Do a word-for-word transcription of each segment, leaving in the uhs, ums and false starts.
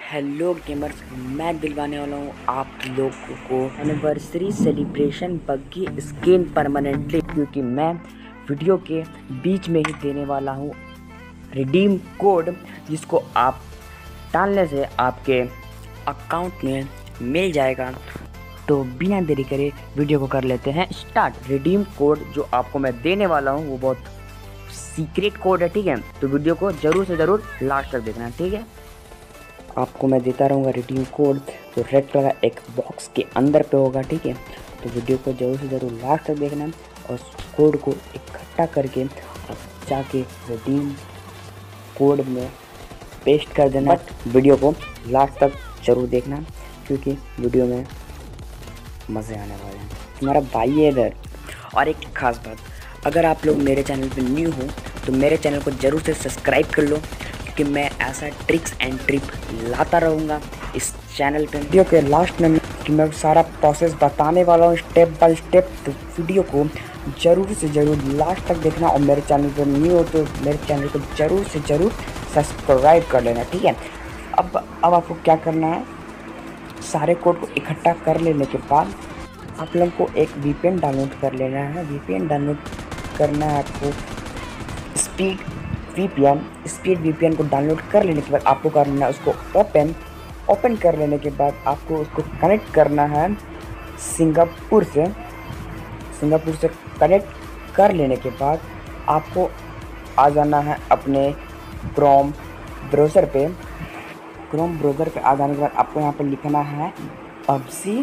Hello gamers, मैं दिलवाने वाला हूँ आप लोगों को anniversary celebration buggy skin permanently, क्योंकि मैं वीडियो के बीच में ही देने वाला हूँ रिडीम कोड, जिसको आप डालने से आपके अकाउंट में मिल जाएगा। तो बिना देरी करे वीडियो को कर लेते हैं स्टार्ट। रिडीम कोड जो आपको मैं देने वाला हूँ वो बहुत सीक्रेट कोड है, ठीक है। तो वीडियो को ज़रूर से ज़रूर लास्ट तक देखना, ठीक है। आपको मैं देता रहूँगा रिडीम कोड, तो रेड कलर का एक बॉक्स के अंदर पे होगा, ठीक है। तो वीडियो को ज़रूर से ज़रूर लास्ट तक देखना और कोड को इकट्ठा करके आप जाके रिडीम कोड में पेस्ट कर देना। बट वीडियो को लास्ट तक ज़रूर देखना, क्योंकि वीडियो में मज़े आने वाले हैं। हमारा भाई है इधर। और एक ख़ास बात, अगर आप लोग मेरे चैनल पे न्यू हो तो मेरे चैनल को ज़रूर से सब्सक्राइब कर लो, कि मैं ऐसा ट्रिक्स एंड ट्रिप लाता रहूँगा इस चैनल पे। वीडियो के लास्ट में कि मैं सारा प्रोसेस बताने वाला हूँ स्टेप बाय स्टेप। तो वीडियो को ज़रूर से ज़रूर लास्ट तक देखना, और मेरे चैनल पर न्यू हो तो मेरे चैनल को ज़रूर से ज़रूर सब्सक्राइब कर लेना, ठीक है। अब अब आपको क्या करना है, सारे कोड को इकट्ठा कर लेने के बाद आप लोगों को एक वीपीएन डाउनलोड कर लेना है। वीपीएन डाउनलोड करना है आपको, स्पीड वीपीएन स्पीड वीपीएन को डाउनलोड कर लेने के बाद आपको करना है उसको ओपन ओपन कर लेने के बाद आपको उसको कनेक्ट करना है सिंगापुर से सिंगापुर से कनेक्ट कर लेने के बाद आपको आ जाना है अपने क्रोम ब्राउज़र पे। क्रोम ब्राउज़र पे आ जाने के बाद आपको यहाँ पर लिखना है पबजी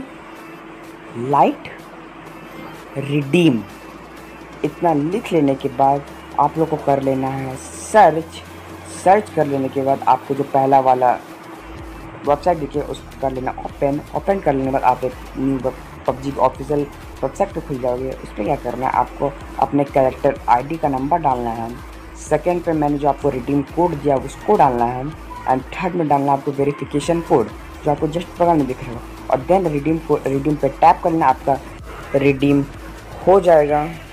लाइट रिडीम। इतना लिख लेने के बाद आप लोग को कर लेना है सर्च सर्च कर लेने के बाद आपको जो पहला वाला वेबसाइट दिखे उसको कर लेना ओपन ओपन कर लेने के बाद आप एक न्यू पबजी ऑफिशियल वेबसाइट पे खुल जाओगे। उस पर क्या करना है, आपको अपने कैरेक्टर आईडी का नंबर डालना है। सेकंड पे मैंने जो आपको रिडीम कोड दिया उसको डालना है, एंड थर्ड में डालना है आपको वेरिफिकेशन कोड जो आपको जस्ट बगल में दिख रहा है, और देन रिडीम को रिडीम पे टैप करना, आपका रिडीम हो जाएगा।